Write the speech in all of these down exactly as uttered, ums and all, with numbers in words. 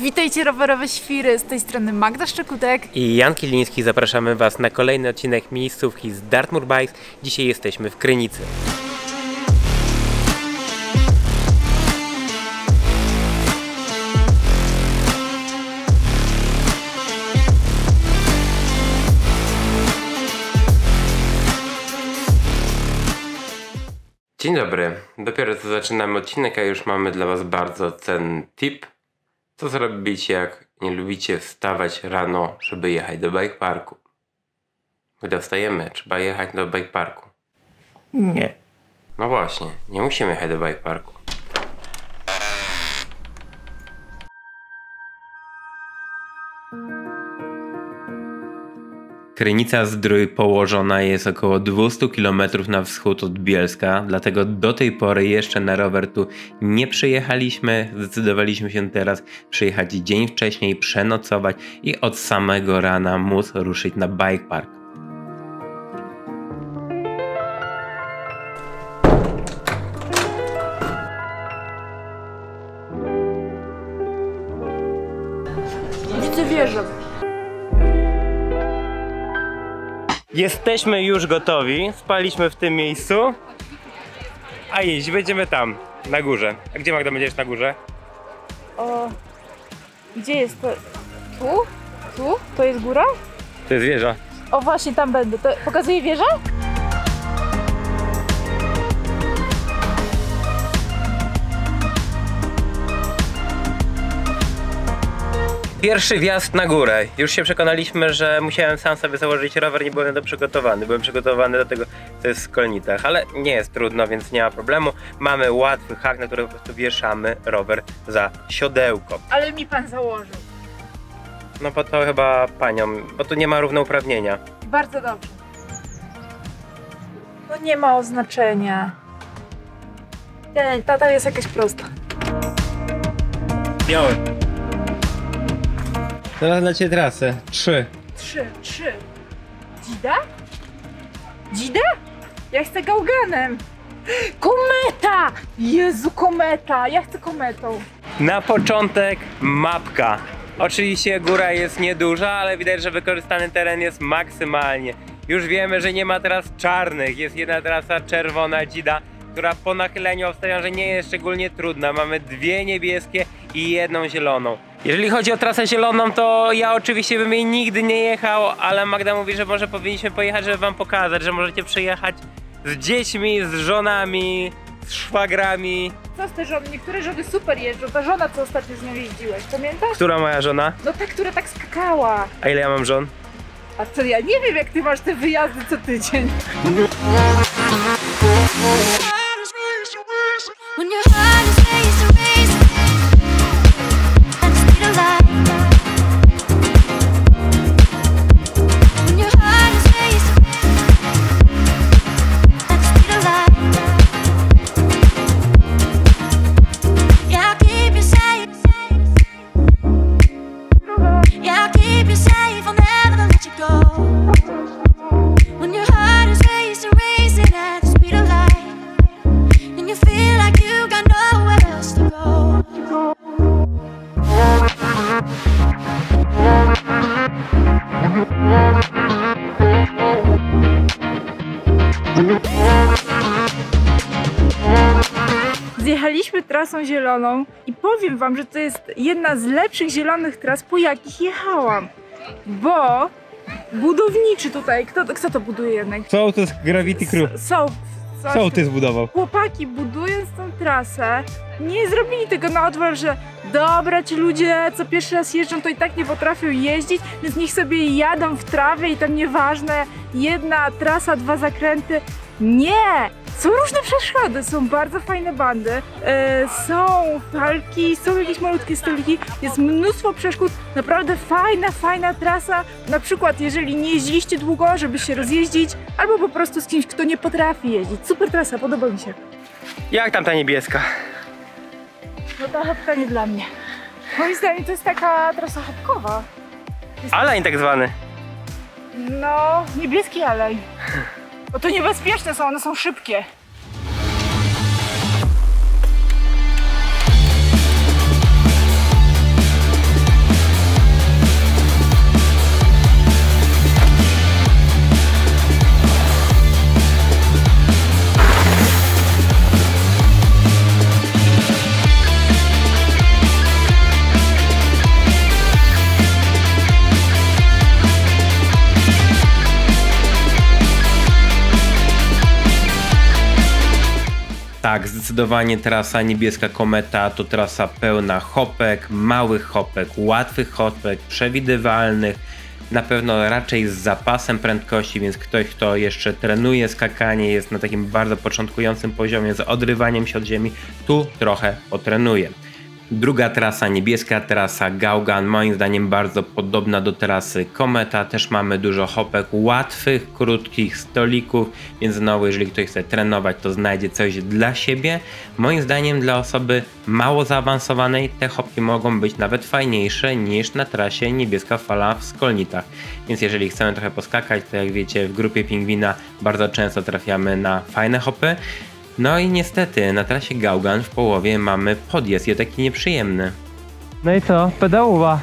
Witajcie rowerowe świry, z tej strony Magda Szczekutek i Jan Kiliński. Zapraszamy Was na kolejny odcinek miejscówki z Dartmoor Bikes. Dzisiaj jesteśmy w Krynicy. Dzień dobry, dopiero co zaczynamy odcinek, a już mamy dla Was bardzo cenny tip. Co zrobić, jak nie lubicie wstawać rano, żeby jechać do bike parku? Gdy wstajemy, trzeba jechać do bike parku. Nie. No właśnie, nie musimy jechać do bike parku. Krynica Zdrój położona jest około dwieście kilometrów na wschód od Bielska, dlatego do tej pory jeszcze na rower tu nie przyjechaliśmy. Zdecydowaliśmy się teraz przyjechać dzień wcześniej, przenocować i od samego rana móc ruszyć na bike park. Widzę wieżę. Jesteśmy już gotowi, spaliśmy w tym miejscu, a jeździć będziemy tam, na górze. A gdzie, Magda, będziesz na górze? O, gdzie jest to? Tu? Tu? To jest góra? To jest wieża. O właśnie, tam będę. To pokazuje wieżę? Pierwszy wjazd na górę. Już się przekonaliśmy, że musiałem sam sobie założyć rower, nie byłem na to przygotowany. Byłem przygotowany do tego, co jest w Skolnicach, ale nie jest trudno, więc nie ma problemu. Mamy łatwy hak, na który po prostu wieszamy rower za siodełko. Ale mi pan założył. No bo to chyba panią, bo tu nie ma równouprawnienia. Bardzo dobrze. No nie ma oznaczenia. Nie, tata jest jakaś prosta. Biały. Teraz dla Ciebie trasę. Trzy. Trzy, trzy. Dzida? Dzida? Ja chcę gałganem. Kometa! Jezu, kometa! Ja chcę kometą. Na początek mapka. Oczywiście góra jest nieduża, ale widać, że wykorzystany teren jest maksymalnie. Już wiemy, że nie ma tras czarnych. Jest jedna trasa czerwona, dzida, która po nachyleniu obstawiam, że nie jest szczególnie trudna. Mamy dwie niebieskie i jedną zieloną. Jeżeli chodzi o trasę zieloną, to ja oczywiście bym jej nigdy nie jechał, ale Magda mówi, że może powinniśmy pojechać, żeby wam pokazać, że możecie przyjechać z dziećmi, z żonami, z szwagrami. Co z te żony? Niektóre żony super jeżdżą. Ta żona, co ostatnio z nią jeździłeś, pamiętasz? Która moja żona? No ta, która tak skakała. A ile ja mam żon? A co, ja nie wiem, jak ty masz te wyjazdy co tydzień. Zjechaliśmy trasą zieloną i powiem wam, że to jest jedna z lepszych zielonych tras, po jakich jechałam. Bo budowniczy tutaj, kto, kto to buduje jednak? Sołtys Gravity Crew. Są. Sołtys zbudował. Chłopaki, budując tą trasę, nie zrobili tego na odwal, że dobra, ci ludzie, co pierwszy raz jeżdżą, to i tak nie potrafią jeździć, więc niech sobie jadą w trawie i tam nieważne, jedna trasa, dwa zakręty. Nie! Są różne przeszkody, są bardzo fajne bandy, yy, są falki, są jakieś malutkie stoliki, jest mnóstwo przeszkód, naprawdę fajna, fajna trasa. Na przykład, jeżeli nie jeździliście długo, żeby się rozjeździć, albo po prostu z kimś, kto nie potrafi jeździć. Super trasa, podoba mi się. Jak tam ta niebieska? No ta chopka nie dla mnie. Moim zdaniem to jest taka trasa chopkowa. Jest... Alej tak zwany. No, niebieski alej. Bo to niebezpieczne są, one są szybkie. Tak, zdecydowanie trasa Niebieska Kometa to trasa pełna hopek, małych hopek, łatwych hopek, przewidywalnych, na pewno raczej z zapasem prędkości, więc ktoś, kto jeszcze trenuje skakanie, jest na takim bardzo początkującym poziomie z odrywaniem się od ziemi, tu trochę potrenuje. Druga trasa, niebieska trasa Gaugan, moim zdaniem bardzo podobna do trasy Kometa. Też mamy dużo hopek łatwych, krótkich stolików, więc znowu jeżeli ktoś chce trenować, to znajdzie coś dla siebie. Moim zdaniem dla osoby mało zaawansowanej te hopki mogą być nawet fajniejsze niż na trasie Niebieska Fala w Skolnitach. Więc jeżeli chcemy trochę poskakać, to jak wiecie, w grupie Pingwina bardzo często trafiamy na fajne hopy. No i niestety na trasie Gaugan w połowie mamy podjazd i taki nieprzyjemny. No i co? Pedałowa.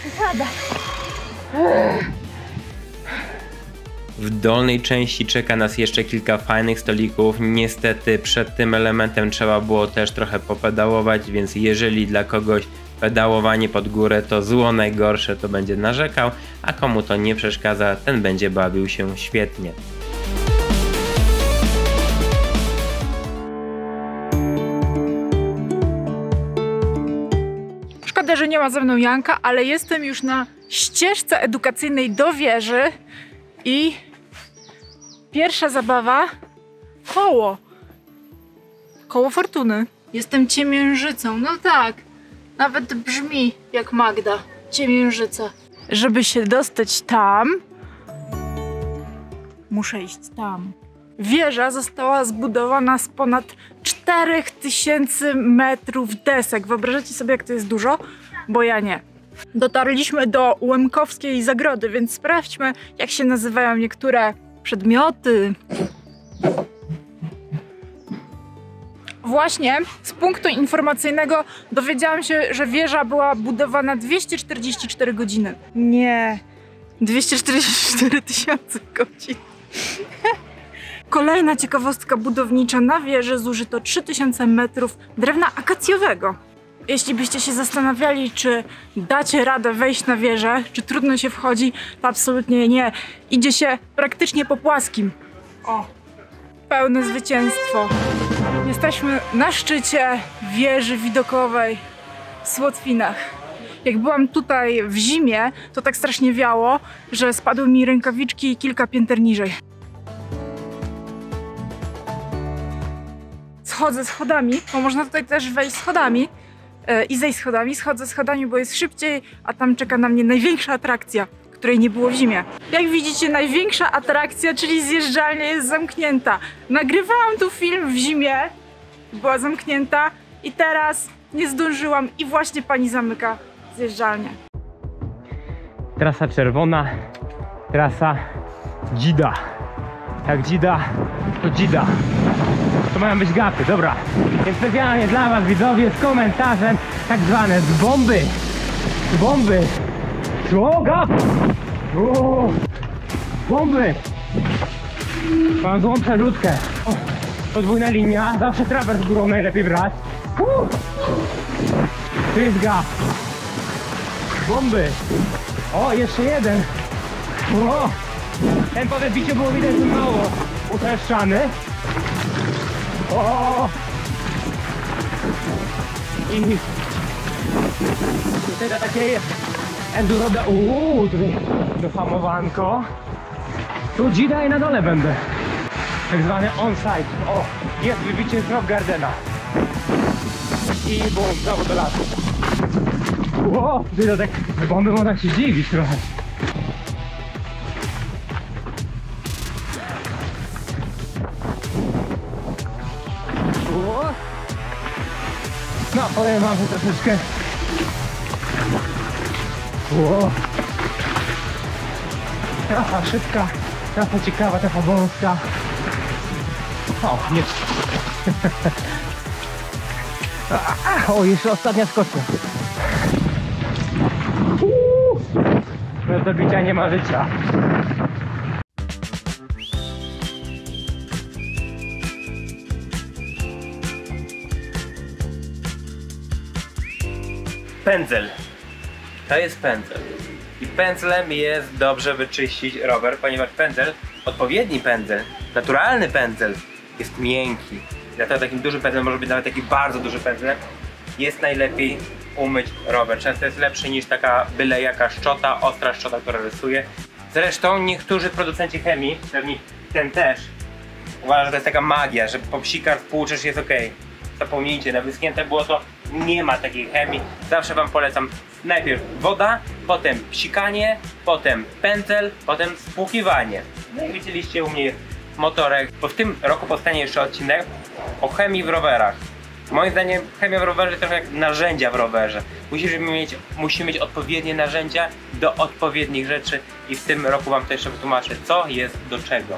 W dolnej części czeka nas jeszcze kilka fajnych stolików. Niestety przed tym elementem trzeba było też trochę popedałować, więc jeżeli dla kogoś pedałowanie pod górę to zło najgorsze, to będzie narzekał, a komu to nie przeszkadza, ten będzie bawił się świetnie. Szkoda, że nie ma ze mną Janka, ale jestem już na ścieżce edukacyjnej do wieży i pierwsza zabawa koło. Koło fortuny. Jestem ciemiężycą, no tak, nawet brzmi jak Magda, ciemiężyca. Żeby się dostać tam, muszę iść tam. Wieża została zbudowana z ponad czterech tysięcy metrów desek. Wyobrażacie sobie, jak to jest dużo? Bo ja nie. Dotarliśmy do Łemkowskiej Zagrody, więc sprawdźmy, jak się nazywają niektóre przedmioty. Właśnie z punktu informacyjnego dowiedziałam się, że wieża była budowana dwieście czterdzieści cztery godziny. Nie, dwieście czterdzieści cztery tysiące godzin. Kolejna ciekawostka budownicza: na wieży zużyto trzy tysiące metrów drewna akacjowego. Jeśli byście się zastanawiali, czy dacie radę wejść na wieżę, czy trudno się wchodzi, to absolutnie nie. Idzie się praktycznie po płaskim. O, pełne zwycięstwo. Jesteśmy na szczycie wieży widokowej w Słotwinach. Jak byłam tutaj w zimie, to tak strasznie wiało, że spadły mi rękawiczki i kilka pięter niżej. Schodzę schodami, bo można tutaj też wejść schodami yy, i zejść schodami. Schodzę schodami, bo jest szybciej, a tam czeka na mnie największa atrakcja, której nie było w zimie. Jak widzicie, największa atrakcja, czyli zjeżdżalnia, jest zamknięta. Nagrywałam tu film w zimie, była zamknięta i teraz nie zdążyłam i właśnie pani zamyka zjeżdżalnię. Trasa czerwona, trasa dzida. Jak dzida, to dzida. To mają być gapy, dobra. Więc specjalnie dla was, widzowie, z komentarzem tak zwane z bomby. Z bomby. O, gap! O, bomby! Mam złą przerzutkę. O, podwójna linia, zawsze trawers górą najlepiej brać. Uh. Tu jest gap. Bomby. O, jeszcze jeden. O, ten po wybiciu było widać, że mało upraszczany. O! I tutaj to takie jest enduro, uuu, tutaj dohamowanko. Tu dzida i na dole będę. Tak zwany on-site. O, jest wybicie z Rock Gardena. I bum, znowu do lasu. Ło, tutaj to tak bomby można się dziwić trochę. No, powiem wam, że troszeczkę... Ło. Trasa szybka, trasa ciekawa, trasa wąska. O, nie... O, jeszcze ostatnia skocznia. Bez dobicia nie ma życia. Pędzel. To jest pędzel. I pędzlem jest dobrze wyczyścić rower, ponieważ pędzel, odpowiedni pędzel, naturalny pędzel jest miękki. Dlatego takim dużym pędzlem, może być nawet taki bardzo duży pędzel, jest najlepiej umyć rower. Często jest lepszy niż taka byle jaka szczota, ostra szczota, która rysuje. Zresztą niektórzy producenci chemii, pewnie ten też, uważa, że to jest taka magia, że popsikasz, wpłuczesz, jest ok. Zapomnijcie, na wyschnięte błoto nie ma takiej chemii. Zawsze wam polecam najpierw woda, potem psikanie, potem pędzel, potem spłukiwanie. No i widzieliście u mnie motorek, bo w tym roku powstanie jeszcze odcinek o chemii w rowerach. Moim zdaniem chemia w rowerze to trochę jak narzędzia w rowerze. Musimy mieć, musimy mieć odpowiednie narzędzia do odpowiednich rzeczy i w tym roku wam to jeszcze wytłumaczę, co jest do czego.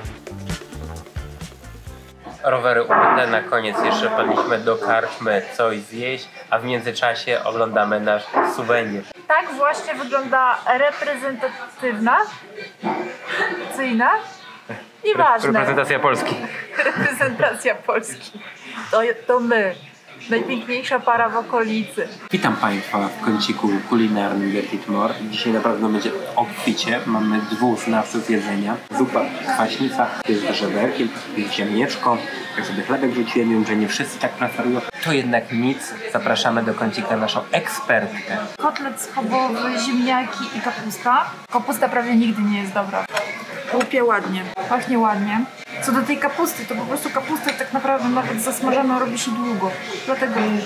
Rowery umyte, na koniec jeszcze wpadliśmy do karczmy coś zjeść, a w międzyczasie oglądamy nasz suwenir. Tak właśnie wygląda reprezentatywna, cyjna, nieważne. Reprezentacja Polski. Reprezentacja Polski. To, to my. Najpiękniejsza para w okolicy. Witam Państwa w kąciku kulinarnym Get It More. Dzisiaj naprawdę będzie obficie. Mamy dwóch znawców jedzenia. Zupa kwaśnica jest z żeberkiem, jest ziemnieczko. Jak sobie chlebek rzuciłem, wiem, że nie wszyscy tak preferują. To jednak nic. Zapraszamy do kącika naszą ekspertkę. Kotlet schabowy, ziemniaki i kapusta. Kapusta prawie nigdy nie jest dobra. Łupie ładnie, pachnie ładnie. Co do tej kapusty, to po prostu kapustę tak naprawdę nawet zasmażaną robi się długo. Dlatego... Mm.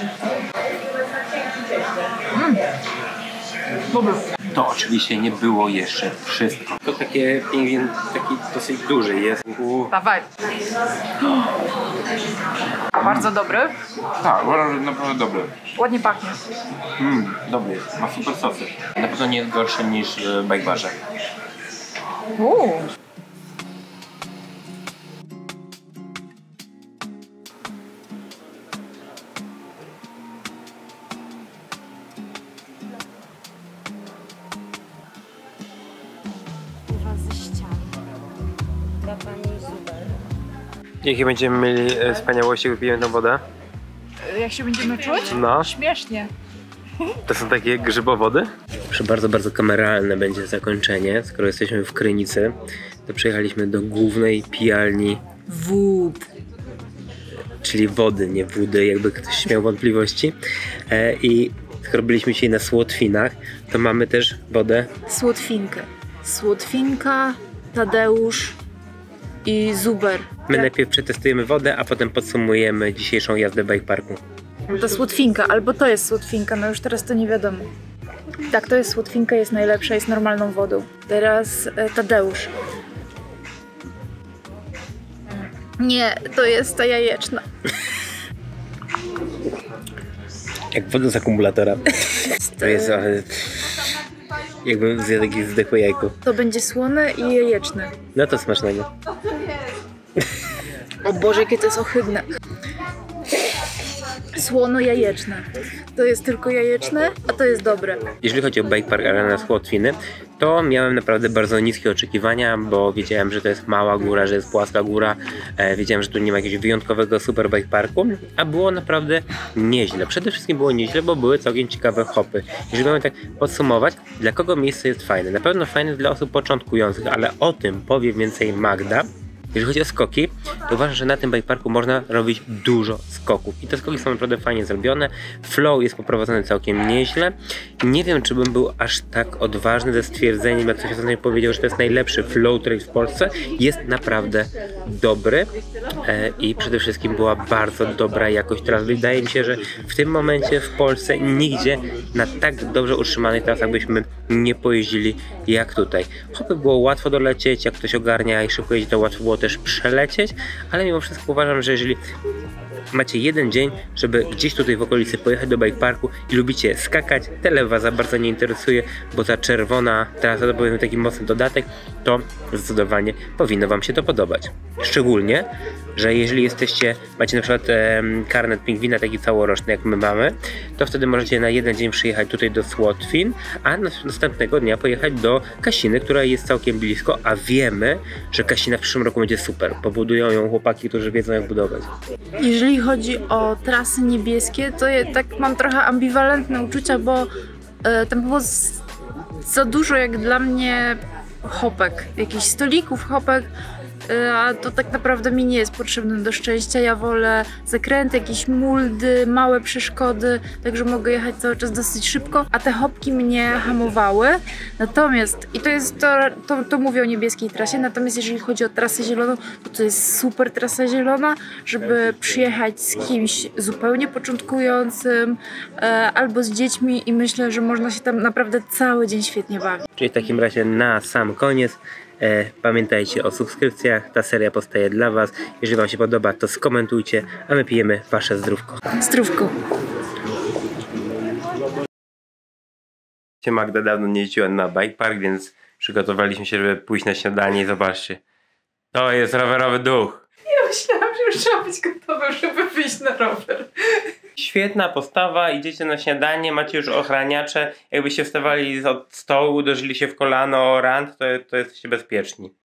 Dobra. To oczywiście nie było jeszcze wszystko. To takie pingwin, taki dosyć duży jest. U... Dawaj. Bardzo dobry. Tak, uważam, że naprawdę dobry. Ładnie pachnie. Mmm, dobry jest. Ma super sosy. Na pewno nie jest gorszy niż w Bike Barze. Uuu. Jakie będziemy mieli e, wspaniałości, jak wypijemy tą wodę? Jak się będziemy czuć? No. Śmiesznie. To są takie grzybowody? Proszę, bardzo, bardzo kameralne będzie zakończenie. Skoro jesteśmy w Krynicy, to przyjechaliśmy do głównej pijalni Wód. czyli wody, nie wody, jakby ktoś miał wątpliwości. E, I skoro byliśmy dzisiaj na Słotwinach, to mamy też wodę. Słotwinkę. Słotwinka, Tadeusz i Zuber. My najpierw przetestujemy wodę, a potem podsumujemy dzisiejszą jazdę bike parku. To słotwinka, albo to jest słotwinka, no już teraz to nie wiadomo. Tak, to jest słotwinka, jest najlepsza, jest normalną wodą. Teraz e, Tadeusz. Nie, to jest ta jajeczna. Jak woda z akumulatora. To jest ale... jakbym zjadł jakieś zdechłe jajko. To będzie słone i jajeczne. No to smacznego. O Boże, jakie to jest ohydne. Słono-jajeczne. To jest tylko jajeczne, a to jest dobre. Jeżeli chodzi o Bike Park Arena Słotwiny, to miałem naprawdę bardzo niskie oczekiwania, bo wiedziałem, że to jest mała góra, że jest płaska góra. E, wiedziałem, że tu nie ma jakiegoś wyjątkowego super bike parku, a było naprawdę nieźle. Przede wszystkim było nieźle, bo były całkiem ciekawe hopy. Jeżeli mamy tak podsumować, dla kogo miejsce jest fajne? Na pewno fajne dla osób początkujących, ale o tym powie więcej Magda. Jeżeli chodzi o skoki, to uważam, że na tym bike parku można robić dużo skoków. I te skoki są naprawdę fajnie zrobione. Flow jest poprowadzony całkiem nieźle. Nie wiem, czy bym był aż tak odważny ze stwierdzeniem, jak ktoś ostatnio powiedział, że to jest najlepszy flow trail w Polsce. Jest naprawdę dobry e, i przede wszystkim była bardzo dobra jakość tras. Wydaje mi się, że w tym momencie w Polsce nigdzie na tak dobrze utrzymanych trasach byśmy nie pojeździli jak tutaj. Hopy było łatwo dolecieć, jak ktoś ogarnia i szybko jeździ, to łatwo było też przelecieć, ale mimo wszystko uważam, że jeżeli macie jeden dzień, żeby gdzieś tutaj w okolicy pojechać do bike parku i lubicie skakać, tyle was za bardzo nie interesuje, bo ta czerwona trasa to powiem taki mocny dodatek, to zdecydowanie powinno wam się to podobać. Szczególnie, że jeżeli jesteście, macie na przykład e, karnet pingwina taki całoroczny jak my mamy, to wtedy możecie na jeden dzień przyjechać tutaj do Słotwin, a następnego dnia pojechać do Kasiny, która jest całkiem blisko, a wiemy, że Kasina w przyszłym roku będzie super. Pobudują ją chłopaki, którzy wiedzą jak budować. Jeżeli chodzi o trasy niebieskie, to ja tak mam trochę ambiwalentne uczucia, bo e, tam było z, za dużo jak dla mnie hopek, jakichś stolików, hopek. a to tak naprawdę mi nie jest potrzebne do szczęścia. Ja wolę zakręty, jakieś muldy, małe przeszkody, także mogę jechać cały czas dosyć szybko, a te hopki mnie hamowały. Natomiast, i to jest to, to, to mówię o niebieskiej trasie, natomiast jeżeli chodzi o trasę zieloną, to to jest super trasa zielona, żeby przyjechać z kimś zupełnie początkującym e, albo z dziećmi i myślę, że można się tam naprawdę cały dzień świetnie bawić. Czyli w takim razie na sam koniec e, pamiętajcie o subskrypcjach, ta seria powstaje dla was. Jeżeli wam się podoba, to skomentujcie, a my pijemy wasze zdrówko. Zdrówko. Magda dawno nie jeździła na bike park, więc przygotowaliśmy się, żeby pójść na śniadanie i zobaczcie. To jest rowerowy duch. Ja myślałam, że już trzeba być gotowym, żeby wyjść na rower. Świetna postawa, idziecie na śniadanie, macie już ochraniacze. Jakbyście wstawali od stołu, uderzyli się w kolano o rant, to, to jesteście bezpieczni.